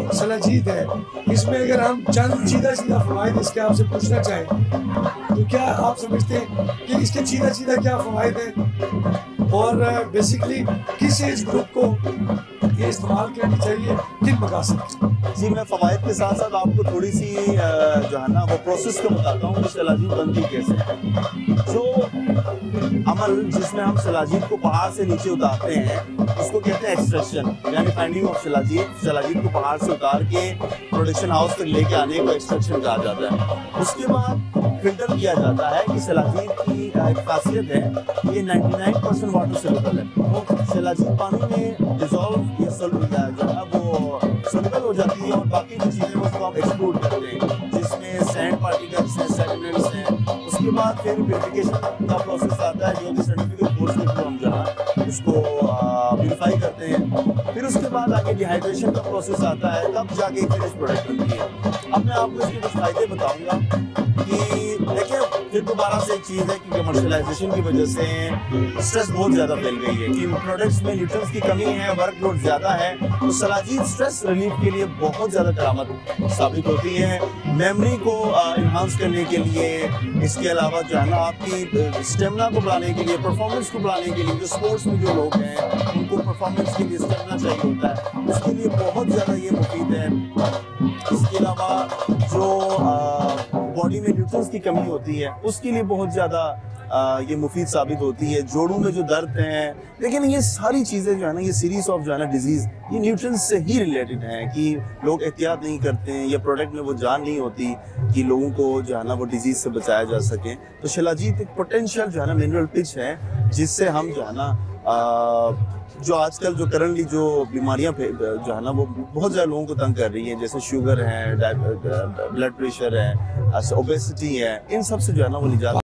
जो सलाजीत है, इसमें अगर हम चंद सीधा सीधा फवायद इसके आपसे पूछना चाहें तो क्या आप समझते हैं कि इसके सीधा सीधा क्या फवायद हैं और बेसिकली किस एज ग्रुप को ये इस्तेमाल करनी चाहिए, किन मकासद? जी, मैं फ़वाइद के साथ साथ आपको थोड़ी सी जो है ना वो प्रोसेस को बताता हूँ कि शलाजीत बनती कैसे है। जो अमल जिसमें हम शलाजीत को पहाड़ से नीचे उतारते हैं उसको कहते हैं एक्सट्रैक्शन, यानी फाइंडिंग ऑफ शलाजीत। शलाजीत को पहाड़ से उतार के प्रोडक्शन हाउस तक लेके आने को एक्सट्रैक्शन कहा जाता है। उसके बाद फिल्टर किया जाता है कि शलाजीत की एक खासियत है, ये 99% वाटर सोल्यूबल है। तो शलाजीत पानी में डिजॉल्व या जो है वो सोल्यूबल हो जाती है और बाकी जो चीज़ें उसको हम एक्सक्लूड करते हैं, जिसमें सैंड पार्टिकल्स हैं, सेडिमेंट्स हैं। उसके बाद फिर प्यूरिफिकेशन का प्रोसेस आता है जो कि सर्टिफिकेट कोर्स के थ्रू हम जो है उसको प्यूरिफाई करते हैं। फिर उसके बाद आगे डिहाइड्रेशन का प्रोसेस आता है, तब जाके फिनिश प्रोडक्ट बनती है। अब मैं आपको इसके कुछ फायदे बताऊंगा कि देखिए, फिर दोबारा से एक चीज़ है कि कमर्शलाइजेशन की वजह से स्ट्रेस बहुत ज़्यादा फैल गई है कि प्रोडक्ट्स में न्यूट्रिएंट्स की कमी है, वर्कलोड ज़्यादा है। तो शलाजीत स्ट्रेस रिलीफ के लिए बहुत ज़्यादा करामत साबित होती है, मेमोरी को इन्हांस करने के लिए, इसके अलावा जो है ना आपकी स्टेमिना को बढ़ाने के लिए, परफॉर्मेंस को बढ़ाने के लिए। जो स्पोर्ट्स में जो लोग हैं उनको परफॉर्मेंस के लिए स्टेमिना चाहिए होता है, उसके लिए बहुत ज़्यादा ये मुफीद है। इसके अलावा जो बॉडी में न्यूट्रिएंट्स की कमी होती है उसके लिए बहुत ज़्यादा ये मुफीद साबित होती है। जोड़ों में जो दर्द हैं, लेकिन ये सारी चीज़ें जो है ना, ये सीरीज ऑफ जो है ना डिजीज़, ये न्यूट्रिएंट्स से ही रिलेटेड हैं कि लोग एहतियात नहीं करते हैं या प्रोडक्ट में वो जान नहीं होती कि लोगों को जो है ना वो डिजीज़ से बचाया जा सके। तो शलाजीत एक पोटेंशियल जो है ना मिनरल पिच है, जिससे हम जो है ना जो आजकल जो करंटली जो बीमारियां जो है ना वो बहुत ज़्यादा लोगों को तंग कर रही है, जैसे शुगर है, ब्लड प्रेशर है, ओबेसिटी है, इन सब से जो है ना वो निजात